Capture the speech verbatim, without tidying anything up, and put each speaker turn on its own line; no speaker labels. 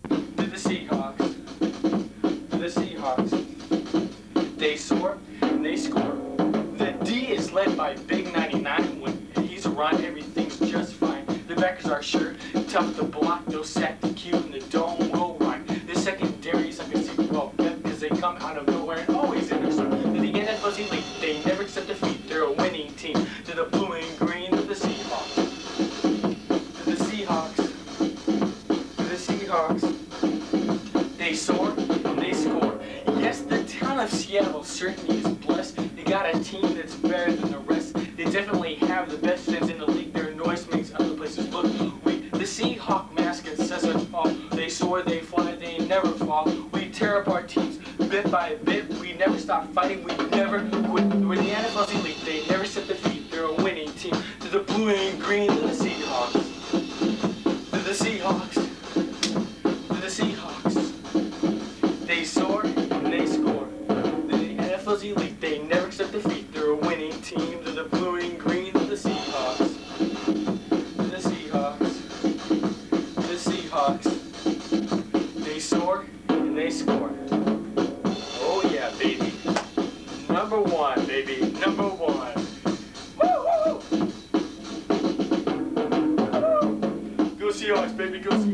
to the Seahawks, to the Seahawks. They soar and they score. The D is led by Big ninety-nine. When he's around, everything's just fine. The backers are sure, tough to block, no sack to cue, and the dome will rhyme. The secondary is like a secret well kept, because they come out of nowhere and always in their swim. To the N F L's elite, they never accept defeat. They're a winning team. To the blue and green of the Seahawks. To the Seahawks. To the Seahawks. They soar and they score. Yes, the town of Seattle certainly is blessed. They got a team that's better than the rest. They definitely have the best fans in the league. Their noise makes other places look weak. The Seahawk mascot says it all. They soar, they fly, they never fall. We tear up our teams bit by bit. We never stop fighting. We never quit. We're the N F L's elite. They never accept defeat. They're a winning team. To the blue and green of the Seahawks. To the Seahawks. To the Seahawks. They soar and they score. The N F L's elite. They never accept defeat. They're a winning team. To the blue and green of the Seahawks. To the Seahawks. To the Seahawks. They soar and they score. Oh yeah, baby. Number one, baby. Number one. Woo! Woo! Go Seahawks, baby. Go Seahawks.